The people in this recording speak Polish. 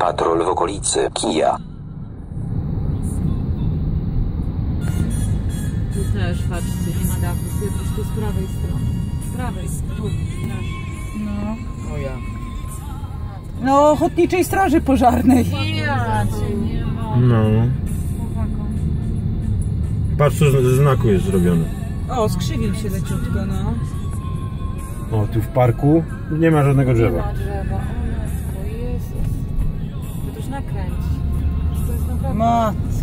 patrol w okolicy kija. Tu też, patrzcie, nie ma dachu. Tu z prawej strony. Z prawej strony. No. O ja. No, Ochotniczej Straży Pożarnej. Ja cię nie mogę. No. Patrz, co ze znaku jest zrobione. O, skrzywił się leciutko, no. O, tu w parku nie ma żadnego drzewa. Nie ma drzewa. O Jezus. To już nakręci. To jest naprawdę... Matko.